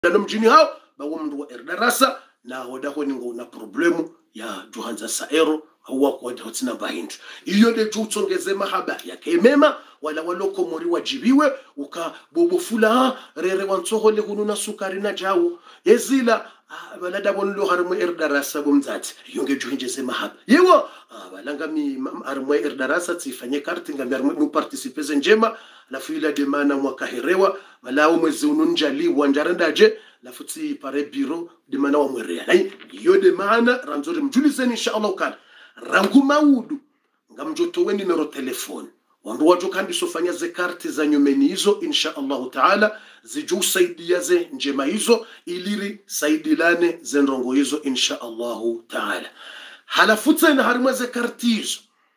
na mjini hao bawo mndu wa erdarasa na wadaho ningo na problemu ya Johanza Saero au wako hotina bahindu iyo de jutsongeze mahaba yake mema wala waloko mori wajibiwe ukabobofula rere wansohole hununa sukari na jawo ezila balada bonlo harmo erdarasa bomzati yonge juhinjeze mahaba yewo balanga mi harmo erdarasa tifanye karti ngambi harmo participeze njema lafu ila demana mwaka herewa malao mwezi ununjali wanjarandaje lafuti pare biro demana wa mwerea nai yo demana ranzori mjulizeni inshallah ukala rangu maudu ngamjoto weni numero telefoni wandu wajo kandi sofanya ze karti za nyumeni hizo inshallah taala ziju saidia ze njema hizo iliri saidilane ze ndongo hizo inshallah taala halafuta na harima ze karti hizo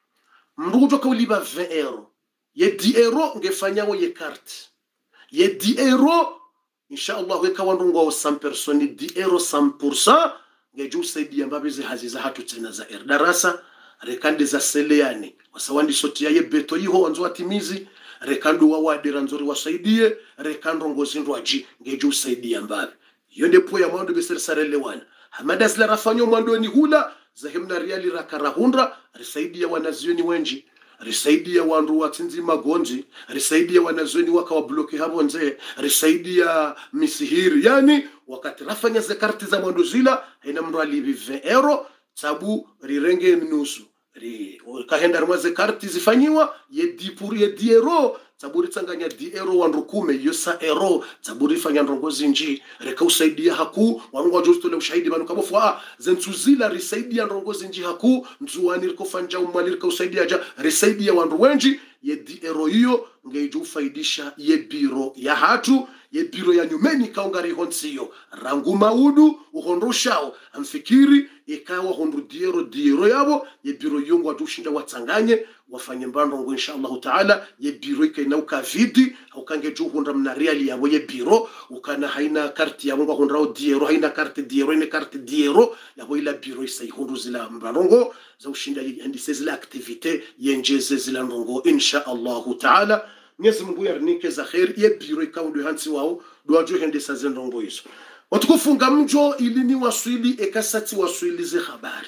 mrujo kauliba 20 euro ye 10 euro ngefanyawo ye karti ye 10 euro inshallah weka wandu ngo 100 personi 10 euro 100% ngeju saidia mbabizi haziza hatu tena za erdarasa rekande za seleani wasawandi sotia ye beto yiho wanzo watimizi rekando wawadira nzori wasaidie rekando ngozi ndwaji ngeju saidia mbabi yonde po ya mwando besere sarelewana hamada zila rafanyo mwando ni hula zahimna riali rakarahundra risaidia wanazioni wenji risaidia wandu watinzi magonji risaidia wanazioni waka wabloki habo nze risaidia misihiri yani wakati rafanya ze karti za mwando zila haina mrali 20 euro sabu rirenge minusu kahenda rwaze karti zifanyiwa ye 10 euro saburi tsanganya 10 euro wandu kume yosa euro saburi fanya ndongozi nji reka usaidia haku wangu wajostole ushahidi banu kabofwa zentuzila risaidia ndongozi nji haku nzuani rikofanja umwali reka usaidia ja risaidia wandu wenji ye 10 euro hiyo ngeju faidisha ye biro ya hatu ye biro ya nyumeni kaungari honsiyo rangu maudu uhondoshao amfikiri ikawa hondu diero yabo ye biro yongo adushinda watsanganye wafanye mbando inshallah taala ye biro ikaina ukavidi ukange juhunda mna reali yabo ye biro ukana haina karti yabo ngahondra diero haina karti diero ine karti diero yabo ila biro isai hondu zila mbandongo za ushinda yandise zila activite yenjeze zila ndongo inshallah taala Mwenyezi Mungu yarnike za khair ye biro ikaudu hansi wao doajo hendesa zendongo hizo watukufunga mjo ilini waswili ekasati waswili ze habari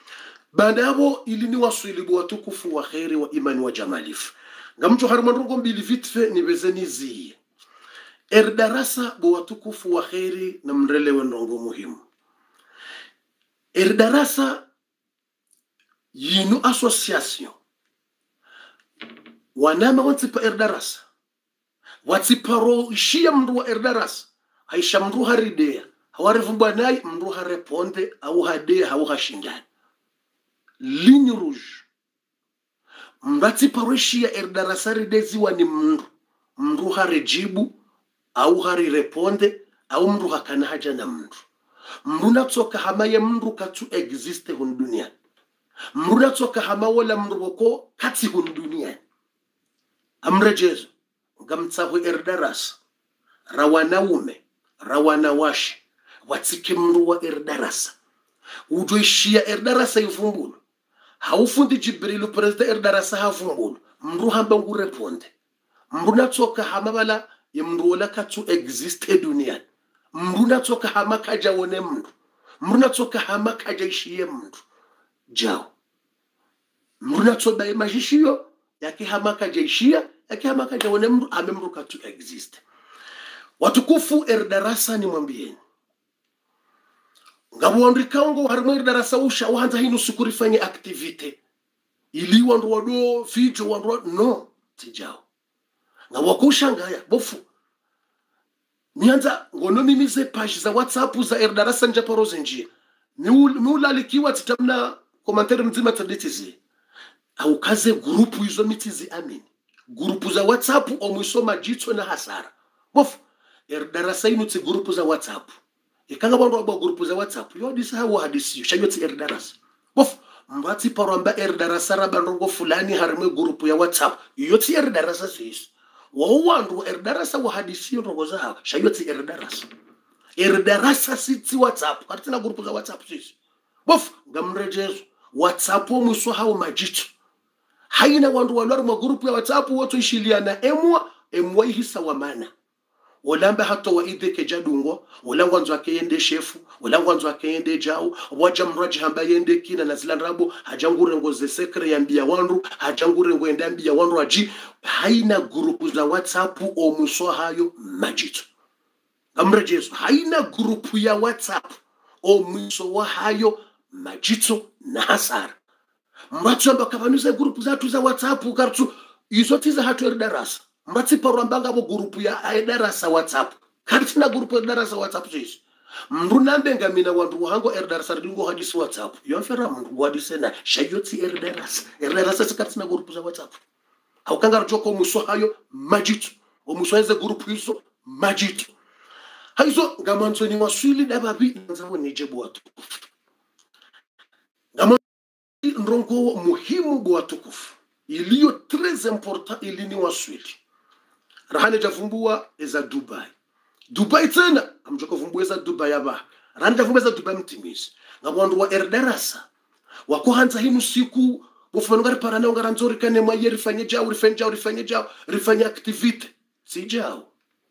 bandabo ilini waswili bo watukufu wa khairi wa imani wa jamalif ngamjo harumandongo mbili vitfe ni bezeni zi erdarasa bo watukufu wa khairi na mrelewe ndongo muhimu erdarasa yinu association wanama wantipa erdarasa watiparo ishia mndu wa erdarasa haisha mndu haridea hawarifumba nai mndu hareponde au hadea au hashindani ligne rouge mbatiparo ishia erdarasa ridezi wani mndu harejibu au harireponde au mndu hakana haja na mndu natsoka hamaye mndu katu existe hun dunia mndu natsoka hama wala mndu wako kati hun dunia amrejezo ngamtsahu erdarasa rawanaume rawanawashi watsike mndu wa erdarasa ujoishia erdarasa ivumbulu haufundi Jibrilu president erdarasa havumbulu mndu hamba ngureponde mndu natsoka hamabala ye mndu wala katu existe dunia mndu natsoka hama kaja wone mndu natsoka hama kaja ishie mndu jao mndu natsoba imajishio yake hama kaja ishia yake hama kaja wone mndu amemru katu existe watukufu erdarasa ni mwambieni ngabu wandrikango harimo erdarasa usha uhanza hinu sukurifanye activite ili wandu wado fijo wandu no tijao ngabu wakushangaya bofu nianza ngono mimize page za WhatsApp za erdarasa njaparo zenjia miulalikiwa titamna komantere mzima taditizi au kaze grupu hizo mitizi amini grupu za WhatsApp omwisoma jitso na hasara bofu erdarasa inu tsi grupu za WhatsApp ikanga bandu aba grupu za WhatsApp yo disa hawo hadisi shayo tsi erdarasa bof mbati paramba erdarasa rabanrongo fulani harime grupu ya WhatsApp yo tsi erdarasa sis wo wandu erdarasa wa hadisi rongo za hawo shayo tsi erdarasa si tsi WhatsApp katina grupu za WhatsApp sis bof ngamrejezo WhatsApp muso hawo majitu haina wandu walwar ma grupu ya WhatsApp woto ishiliana emwa ihisa wa mana Olamba hato wa idhe ke jadungo, olangu anzo akeyende shefu, olangu anzo akeyende jao, waja mraji hamba yende kina na zilandrabo, hajangure ngoze sekre ya mbia wanru, hajangure ngoende mbia wanru aji, haina grupu za WhatsApp o muso hayo majitu. Amrejesu, haina grupu ya WhatsApp o muso wa hayo majitu na hasara. Mbatu amba kabanuza grupu zatu za WhatsApp ukartu, izotiza hatu eridarasa. Mbati parambanga bo grupu ya darasa WhatsApp. Kartina grupu ya darasa WhatsApp jesu. Mrunambe ngamina wandu hango darasa ringo hadisi WhatsApp. Yonfera mndu hadisi na shayoti darasa. Darasa sikartina grupu za WhatsApp. Haukanga rjoko muso hayo majitu. O muso heze grupu hizo majitu. Haizo ngamanzo ni waswili dababi nzamo nijebu watu. Ngamanzo nrongo muhimu bwa tukufu. Iliyo très important ilini waswili. Rahane javumbua eza Dubai. Dubai tena amjoko vumbua eza Dubai yaba. Rahane javumbua eza Dubai mtimisi. Ngawandu wa erdarasa. Wako hanza hinu siku wafumanungari parana ungaranzori kane mwaye rifanye jao rifanye aktivite. Si jao.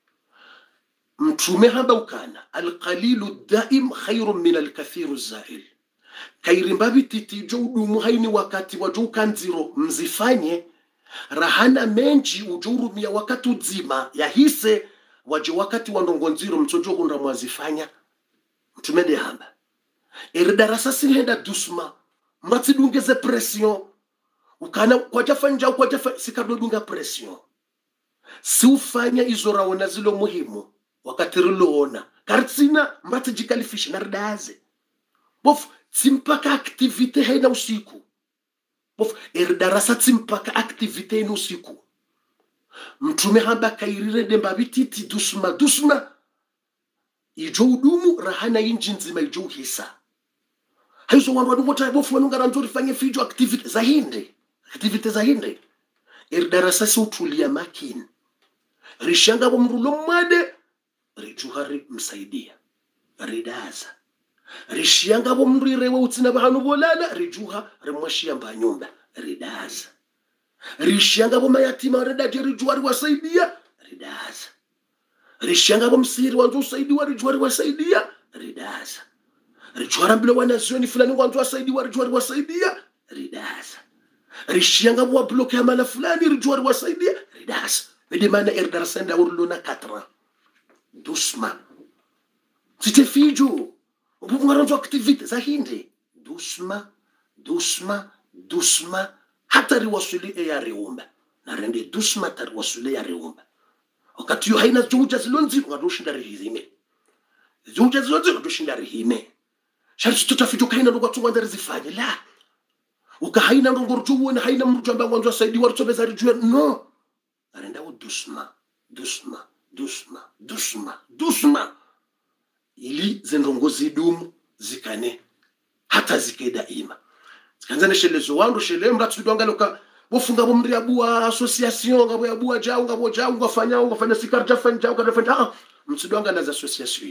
Mtume hamba ukana. Al-qalilu daim khayrun min al-kathiru zail. Kairimbabi titijo udumu haini wakati wajou kanziro mzifanye. Rahana menji ujurumia wakati uzima ya hise waje wakati wandongonziro mtojo hunda mwazifanya. Mtumede hamba. Darasa sinhenda dusma. Mbati dungeze pression. Ukana kwa jafa njau kwa jafa sikado dunga pression. Si ufanya izora wana zilo muhimu. Wakati rilo ona. Kartsina mbati jikalifishi nardaze. Bof, simpaka aktivite haina usiku. Bof, darasa simpaka aktivite haina usiku. Mtume hamba kairire demba bititi dusma. Ijo udumu rahana inji nzima ijo hisa. Haizo wanwadu mota bofu wanunga nzuri fanye fijo aktivite za hindi. Aktivite za hindi. Darasa si utulia makini. Rishanga wa mrulo mwade. Rijuhari msaidia. Ridaza. Rishianga bo mrirewe utsina bahanu bolala rijuha remwashia mbanyumba ridaza. Rishianga bo mayatima redaje rijuari wasaidia ridaza. Rishianga bo msiri wanzu usaidiwa rijuari wasaidia ridaza. Rijuara mbilo wanazioni fulani wanzu wasaidiwa rijuari wasaidia ridaza. Rishianga bo wabloke amala fulani rijuari wasaidia ridaza. Vede mana erdarasenda urluna 4 dusma. Site fijo. Upungaranzo aktivite za hindi. Dusma. Hata riwasuli ya riumba. Na rende dusma tariwasuli ya riumba. Wakati yu haina zuja zilonzi, ungadoshinda rihime. Zuja zilonzi, ungadoshinda rihime. Shari tutafito kaina nungu watu wanda rizifanye. La. Uka haina nungu rjuwe na haina mrujamba wanzu wasaidi wartobe za rijuwe. No. Na renda u dusma. Ili zenrongo zidumu zikane hata zikeda ima zikanzane shelezo wandu shele mratu dwanga loka bofunga bomri abua association ngabo abua jao ngafanya sikarja fanja ukadafanya mtsidwanga la association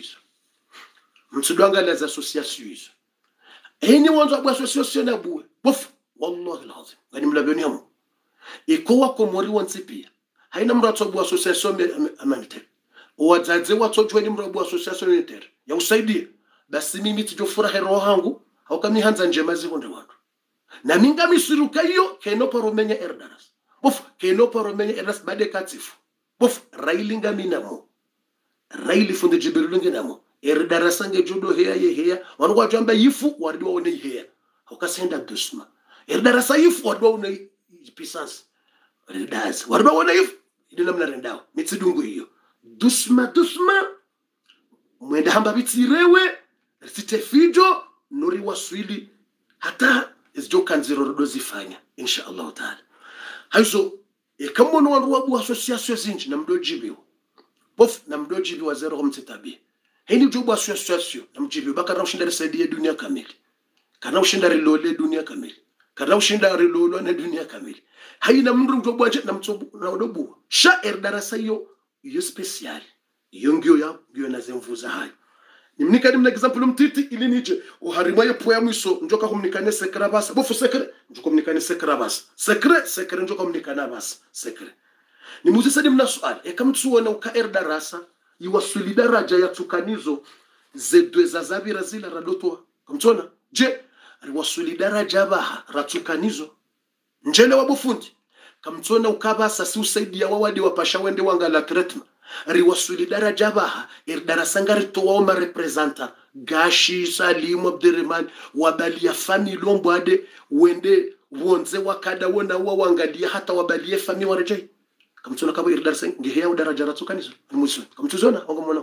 hizo eni wanzu abua association abua bof wallahi alazim ngani mlabioni hamu ikowa komori wansipia haina mratu abua association amanite Uwadzaze watojwe ni mrabu association unitaire. Ya usaidia. Basi mimi tijofurahi roho hangu. Haukami hanza njema zihonde wandu. Na minga misiruka hiyo. Kenopa romenya erdaras. Bof. Kenopa romenya erdaras bade katifu. Bof. Railinga minamo. Raili funde jibirulinga namo. Erdarasange judo heya. Wanu wajamba yifu. Wadiwa wane heya. Haukasenda dusma. Erdarasa yifu. Wadiwa wane pisans. Erdas. Wadiwa wane yifu. Idina mna rendao. Mitsidungu hiyo. Dusma mwenda hamba bitirewe site fijo nuri waswili hata izjo kanziro rodozifanya insha Allah taala. Haizo kamono wandu wabu association zinji na mdojibiwa bof na mdojibiwa zero mtitabi heni jobu association na mjibiwa baka na ushinda risaidia dunia kamili kana ushinda rilole dunia kamili kana ushinda rilolo na dunia kamili haina mndu jobu anje na mtobu na odobu sha darasa yo special ngio na zemvuza hayo nimnikani mna example mtiti ili nije uharimaye poya mwiso njoka kumnikane sekra basa bofu sekre njoka kumnikane sekra basa sekre njoka kumnikana basa sekre ni muzisa di mna swali kama tuona uka darasa iwasuli daraja ya tukanizo zedwe za zabira zila radotwa kamtona je riwasuli daraja baha ratukanizo njele wabufundi kamtona ukabasa si usaidia wawadi wapasha wende wangala tretma riwasuli daraja baha darasanga ritowa oma representa Gashi Salimu Abdurrahman wabalia family lombwade wende wonze wakada wona wangalia hata wabalie family warejai kamtona kabo darasa ngehea daraja ratukanizo musu kamtuzona ngomona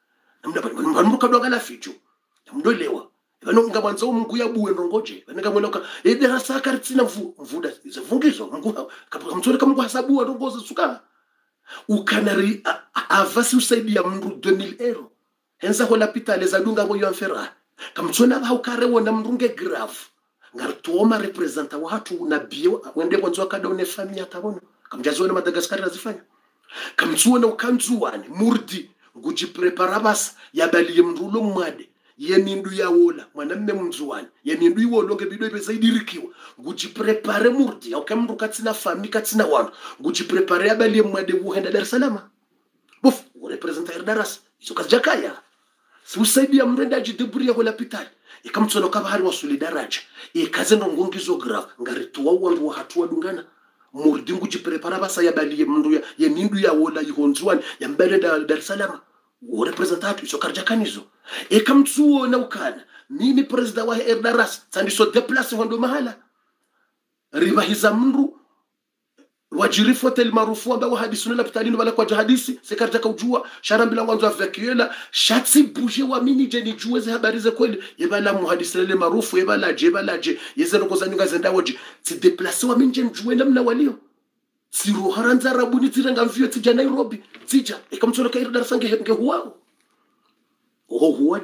namda dogala ficho namdolewa bano ngabanza umungu yabuwe ndongoje banega mweloka darasa karitsina mvuda zivungizo mungu kamtona kamo hasabu ndongozo suka ukanari avasi usaidia mndu 2000 euro henza hola pitale za dunga boyo amfera kamtona ba ukare wona mndunge grave ngartuoma representa watu na bio wende kwanza kadone family atabona kamjazona Madagascar razifanya kamtsuona ukanzuani murdi nguji prepara bas yabaliye mndulo mwade yemindu ya wola mwanamme mnzuani yemindu iwolo ngebido ibezaidirikwa nguji prepare murdi aukamndu katsina family katsina wantu nguji prepare yabaliye mwade wuhenda Dar es Salaam bof representa irdaras iso kazjakaya si usaidia mrenda jideburia wala pitali ikamtsono kabahari wasuli daraja ikaze ndongongizo grave ngarituwa wandu hatuwa dungana murdi nguji prepara basa yabaliye mndu ya yemindu ya wola yihonzwani yambele Dar es Salaam wo representatu iso karjakanizo ikamtsuo na ukana mimi president wa Erdaras sandiso deplace hondo mahala ribahiza mndu wajirifu hotel marufu ambao hadisuna la pitalini wala kwa jahadisi sekarja kaujua sharambila wanzo afyakiela shatsi buje wa mini je ni juweze habari za kweli yebala muhadisele marufu yebalaje yezenongoza nyunga zendawoje ti deplace wa mini je njuwe mna walio siru haranza rabuni tiranga mvio tija Nairobi tija ikamtsola ka Erdaras nge huwao huwa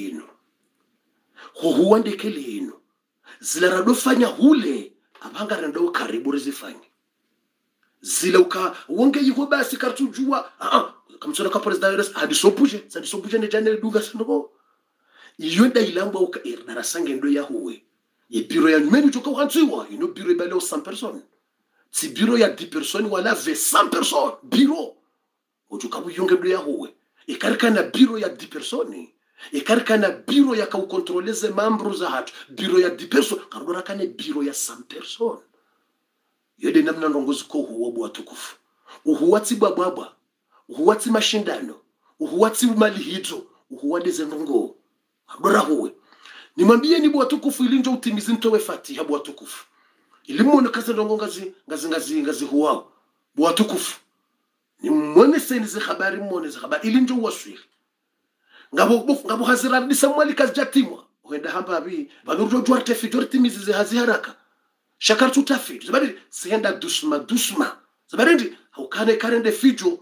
dekelino zila radofanya hule abanga rando karibu rizifanya zila uka wonge yiho basi kartujua kamtsola ka president hadisopuje sandisopuje ne janele duga sandoko yonda ilamba uka Erdaras ngendo ya huwe ye biro ya numeni joka wantsiwa ino biro ibale 100 personnes si biro ya 10 personnes wala 100 personnes biro ujuka buyonge do ya huwe ikarika na biro ya 10 personnes ikarika na biro ya kaukontroleze membro za hatu biro ya 10 personnes karudora kane biro ya 100 personnes yode namna ndongozi ko huwa bwa tukufu uhuwati bababa uhuwati mashindano uhuwati malihizo uhuwade ndongo karudora huwe nimwambie ni bwa tukufu ilinjo utimizi ntowe fatiha bwa tukufu ilimona kaza ndongo ngazi huwa bwa tukufu ni mwone senize habari mwone za habari ilinjo waswiri ngabo hazira ni Samuel kazjatimwa wenda hamba abi banurjo jwarte fidorti mizize haziharaka shakar tutafid zabari senda dusma zabari haukane karende fijo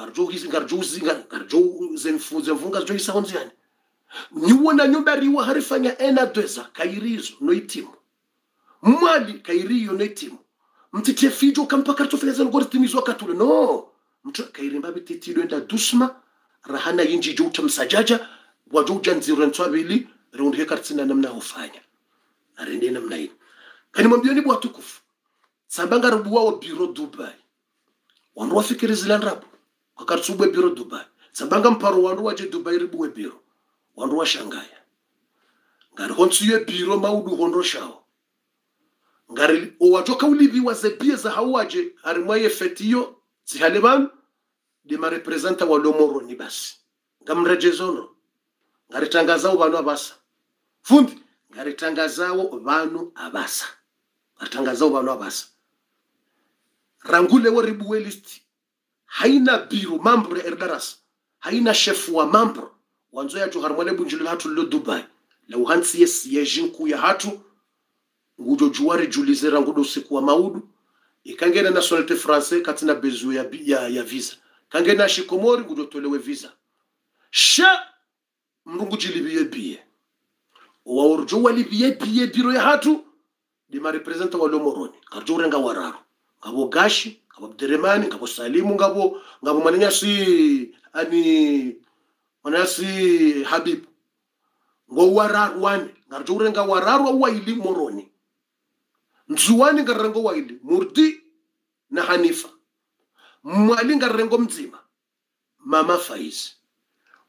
ngarjo zenfunga jo isahonziani niwona nyumbari wa harifanya ena dweza kairizo no itimu mwali kairiyo no itimu mtite fijo kampaka tofeza ngortimizwa katule no mtu kairimba bititido enda dusma rahana yinji juta msajaja wajuja nziro ntwabili rundike kartsina namna hufanya arende namna hii kanimwambia ni bwa tukufu sambanga rubuwa wa biro Dubai wandu wafikiri zilandrabu wakatsubwe biro Dubai sambanga mparo wandu waje Dubai ribuwe biro wandu wa Shangaya ngari honsuye biro maudu hondo shao ngari owajoka ulibi wazebie za hawaje harimwaye fetiyo zihaleban de ma representa wa lomoro ni basi ngamrejezono ngaritangazao banu abasa fundi ngaritangazao banu abasa ngaritangazao banu abasa rangule wo ribuwe list haina biro mambre Erdaras haina chef wa mambre wanzo ya tuharmale bunjulu hatu lo Dubai la uhansi yejinku ya hatu ngujo juwari julizera ngudo siku wa maudu ikangena nationalité français katina bezu ya visa kangena shikomori ngudo tolewe visa sha mrungu jilibiye biye wa urjo walibiye biye biro ya hatu di ma representa wa lomoroni karjo renga wararo ngabo Gashi ngabo Abdurrahman ngabo Salimu ngabo mananyasi Habib ngo wararo wane karjo renga wararo wa ili moroni nzuwani ngarengo waili Murdi na Hanifa mwali ngarengo mzima Mama Faiz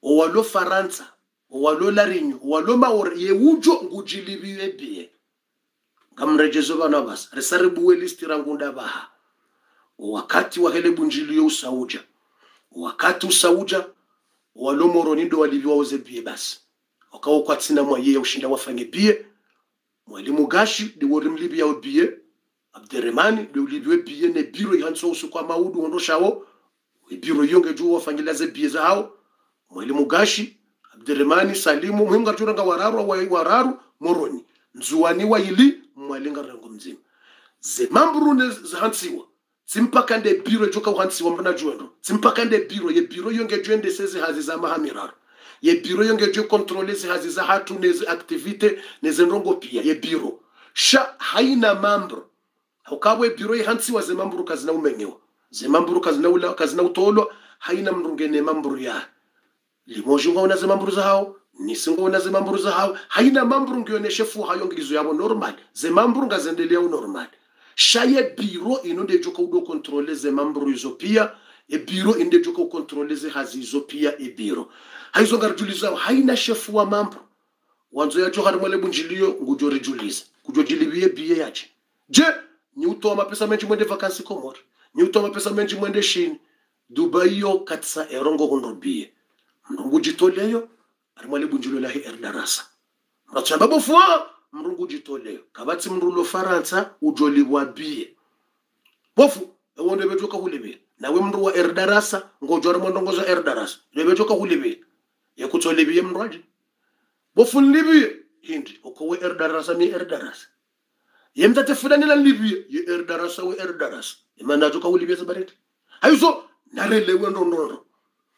owalo Faransa owalo Larinyo owalo Maori ye ujo ngujilibiwe bie kamrejezo bana bas resaribuwe listi rangunda baha wakati wa hele bunjilio usauja wakati usauja walo Moroni ndo waliviwa uze bie basi wakawo kwa tina mwaye ya ushinda wafanye bie mwalimu Gashi de worimlibi ya bie Abderrahmani de ulibiwe bie ne biro yanso usu kwa maudu ondoshawo biro yonge juu wafanyilaze bie za hao mwalimu Gashi Abderrahmani Salimu muhimu gaturanga wararu Moroni nzuwani wa ili mwalinga rango mzima ze mambrune zahansiwa simpaka nde biro joka uhansiwa mbana juendo simpaka nde biro ye biro yonge juende sezi hazi za mahamiraru ye biro yonge jue kontrolezi hazi za hatu neze aktivite neze ndongo pia ye biro sha haina mambro haukawe biro ye hansiwa ze mambru kazina umenyewa ze mambru kazina utolwa haina mrungene mambru ya limoji ungaona ze mambru za hao nisingaona ze mambru za hao haina mambru ngioneshe fu hayo ngizo yabo normal ze mambru ngazendelea normal shaye biro inonde joka udo kontrole ze mambru izo pia e biro inde joka kontrole ze hazi izo pia e biro haizo ngarjuliza haina shefu wa mambru wanzo ya johar mwale bunjilio ngujo rejuliza kujo jilibie bie yache je ni utoa mapesa menji mwende vakansi Komoro ni utoa mapesa menji mwende shini Dubai yo katsa erongo hondo bie mrungu jitoleyo arimwale bunjilio lahi erdarasa mrachamba bofua mrungu jitoleyo kabati mrulo Faransa ujolibwa bie bofu ewonde bejoka hulibie nawe mru wa erdarasa ngojora mondongoza erdarasa bejoka hulibie yakutolibie mrwaje bofu libie hindi okowe erdarasa mi erdarasa yemtate fulani la libie ye erdarasa we erdarasa imana joka hulibie sabarete hayso narelewe ndondo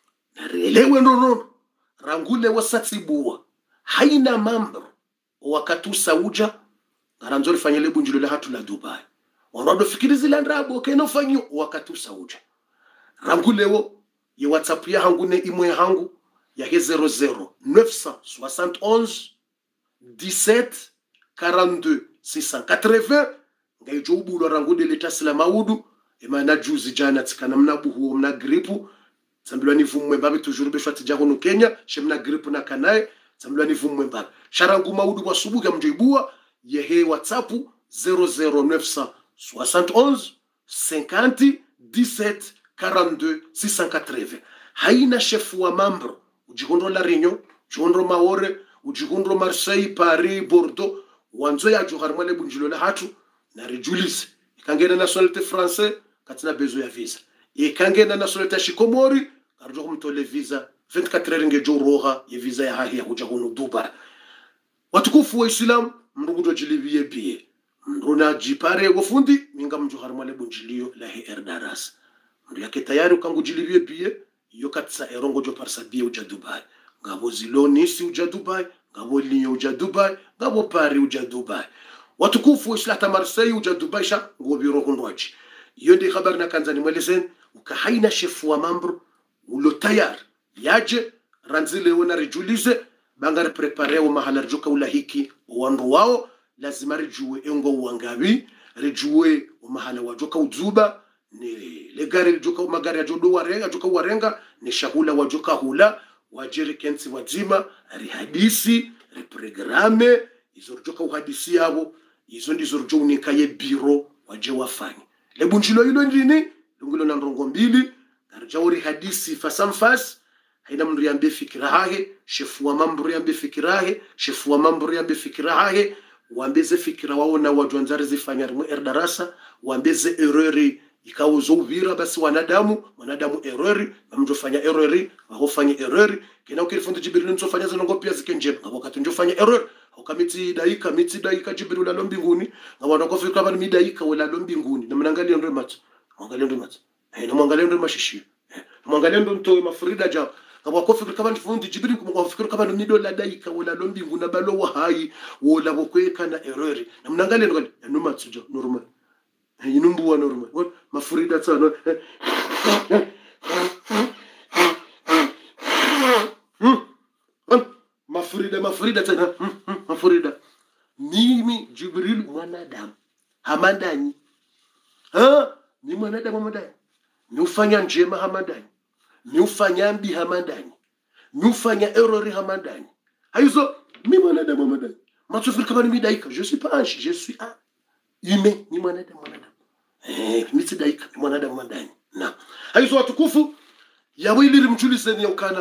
rangule wasatsibuwa haina mambo wakati usauja ngaranzori fanyele bunjilo la hatu la Dubai wanodo fikirizi la ndrabo keno fanyo wakati usauja rangulewo ye WhatsApp ya hangu ne imwe hangu ya he 00 971 17 42 680 ngaijo ubulo rangude letasila maudu emana juzi jana tsikana mnabu huo mna gripu sambilwa ni vumwe mbabe toujours be shwati jahono Kenya shemna gripu na kanae sambilwa ni vumwe mbabe sharangu maudu kwa subuga mjoibua yehe WhatsApp 00971 50 17 42 680 haina shefu wa mambro ujihondro La Réunion ujihondro Maore ujihondro Marseille Paris Bordeaux wanzo ya johar mwale bunjilo la hatu na rejulize ikangena nationalité français katina bezo ya visa ikangena nationalité shikomori karjo kumtole visa 24 heures ngejo roha ya visa ya hahi ya hujahono Dubai watukufu wa Islam mrugudo jilibie bie mruna jipare wafundi minga mjohar mwale bunjilio la he erdaras mru yake tayari ukangu jilibie bie yokatsa erongo jo parsa bie uja Dubai ngabo ziloni si uja Dubai ngabo linyo uja Dubai ngabo Paris uja Dubai watukufu wa Islam Marseille uja Dubai sha ngobiro hundwaji yonde habari na kanzani mwelesen ukahaina shefu wa mambru ulo tayar yaje ranzile wona rejulize bangare prepare wa mahala rjuka ulahiki wandu wao lazima rejue engo uangabi rejue wa mahala wajoka udzuba ni legari rjuka magari ajodo warenga joka warenga ni shahula wajoka hula wajeri kensi wajima rihadisi reprograme izo rjoka uhadisi yabo izo ndizo rjo unikaye biro waje wafanye lebunjilo hilo ndini lungulo na ndongo mbili garjauri hadisi fasamfas haina mndu yambe fikira hahe shefu wa mambo yambe fikira hahe shefu wa mambo yambe fikira hahe wambeze fikira wao na wajwanzari zifanya erdarasa wambeze errori ikauzo uvira basi wanadamu errori mjofanya errori wahofanya errori kina ukilifundi Jibril nzofanya zinongo pia zikenje wakati njofanya error ukamiti daika Jibril la mbinguni na wanakofika kama ni daika wala mbinguni na mnaangalia ndo mat na mwangalia ndo mashishi mwangalia ndo ntoe mafrida ja kama kofika kama ni fundi Jibril kumwafikiri kama ni dola daika wala mbinguni na balo wahai wala bokweka na error na mnaangalia ndo matsuja normal inumbuwa normal mafrida sana mafrida tena mafrida mimi Jibril mwanadamu hamandanyi ni mwanadamu hamandanyi ni ufanya njema hamandanyi ni ufanya mbi hamandanyi nufanya erreur hamandani haizo mi mwanadamu madani matofiri kama ni midaika je suis pas ange je suis un humain ni mwanadamu miti daika ni mwanadamu madani na haizo watukufu ya wili rimjulize ni ukana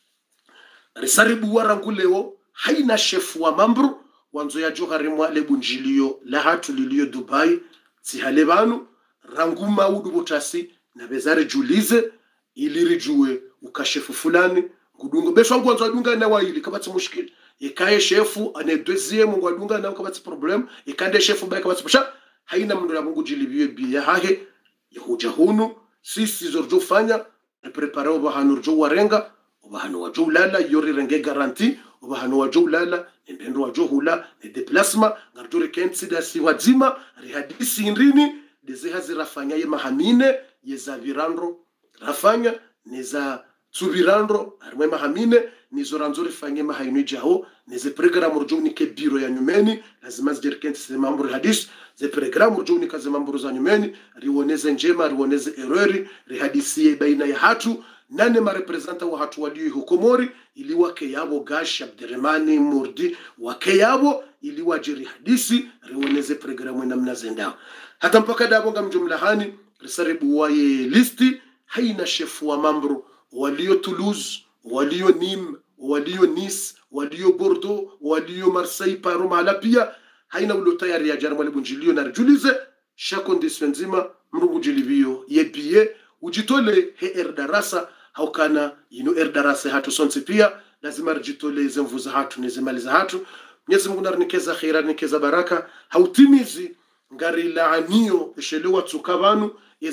risaribu warangu leo haina shefu wa mambru wanzo ya johari mwale bunjilio la hatu lilio Dubai sihale banu rangu maudu butasi na bezari julize ilirijue ukashefu fulani ngudunga besho wangu wanzo adunga na waili kabati mushkili ikaye shefu ane deuxième mungu adunga na kabati problem ikande shefu bai kabati pusha haina mndo ya mungu jilibiwe biya hahe yahuja hunu sisi zorjo fanya prepare obahanu rjo warenga obahanu wajo ulala yori renge garanti obahanu wajo ulala nembendo wajo hula ne déplacement ngardure kensi dasi wadzima rihadisi indrini dezehazi rafanya ye mahamine yeza virandro rafanya neza tsubirandro armwe mahamine nizo ranzori fanye mahainu jao neze program rjoni ke biro ya nyumeni lazima zijerkenti se mambo hadis ze program rjoni kaze mambo za nyumeni riwoneze njema riwoneze errori rihadisi baina ya hatu nane ma representa wa hatu walio hukomori ili wake yabo Gash Abderrahmani Murdi wake yabo ili wajiri hadisi riwoneze program namna zenda hata mpaka dabo ngamjumlahani risaribu waye listi haina shefu wa mambo walio Toulouse walio Nîmes walio Nice walio Bordeaux walio Marseille Paris mahala pia haina ulo tayari ya jarmu bunjilio na julize sha condition nzima mrungu jilibio yebie ujitole he darasa haukana ino darasa hatu sonse pia lazima rjitole zemvuza hatu nezimaliza hatu Mwenyezi Mungu narnikeza khaira nikeza baraka hautimizi ngari laanio shelewa tsukabanu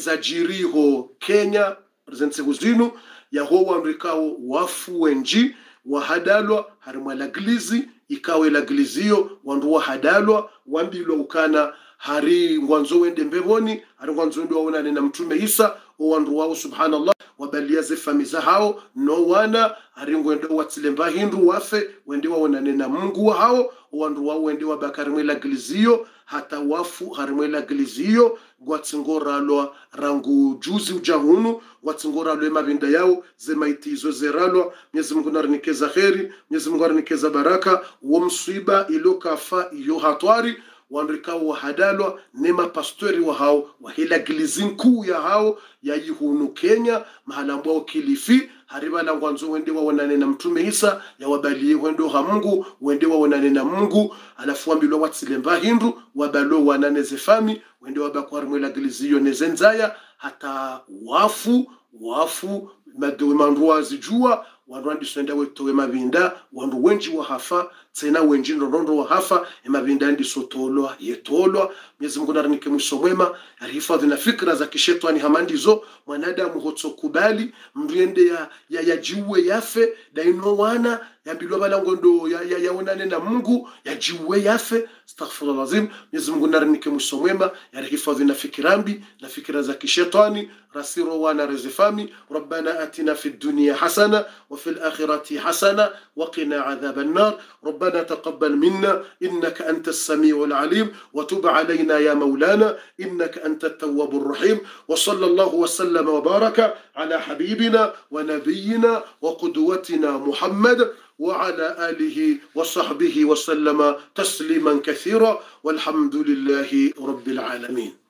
ezajiriho Kenya presence huzinu ya ho amrikao wafu wenji wahadalwa harimwa laglizi ikawe laglizio wandu wahadalwa wambilwa ukana hari ngwanzo wende mbeboni hari ngwanzo wende waonane na mtume Isa wandu wao subhanallah wabaliaze famiza hao no wana hari ngwende watsilemba hindu wafe wende waonane na Mungu hao wandu wao wende wabakarimwe laglizio hata wafu harimwe laglizio gwatsingoralwa rangu juzi ujahunu gwatsingoralwa mabinda yao zemaitizo zeralwa Mwenyezi Mungu narnikeza kheri Mwenyezi Mungu narnikeza baraka wa msiba ilokafa iyo hatwari wanrikao wahadalwa nema pastori wa hao wahila glizin kuu ya hao ya yihunu Kenya mahala ambao Kilifi hariba la ngwanzo wende waonane na mtume Isa ya wabalie wendo ha Mungu wende waonane na Mungu alafu ambilwa watsilemba hindu wabalo wanane zefami wende wabakwa mwela glizio nezenzaya hata wafu madewe mandua zijua wandu senda wetowe mabinda wandu wenji wa hafa tena wenji ndondo wa hafa mabinda ndi sotolwa yetolwa Mwenyezi Mungu narnike musomwema arihifadhi na fikra za kishetani hamandizo mwanadamu hotsokubali mriende ya jiwe yafe daino wana yambilwa balango ndo yaonane na Mungu ya jiwe yafe astaghfirullah azim Mwenyezi Mungu narnike musomwema arihifadhi na fikirambi na fikra za kishetani rasiro wana rezefami rabbana atina fid dunya hasana وفي الآخرة حسنة وقنا عذاب النار ربنا تقبل منا إنك أنت السميع العليم وتب علينا يا مولانا إنك أنت التواب الرحيم وصلى الله وسلم وبارك على حبيبنا ونبينا وقدوتنا محمد وعلى آله وصحبه وسلم تسليما كثيرا والحمد لله رب العالمين.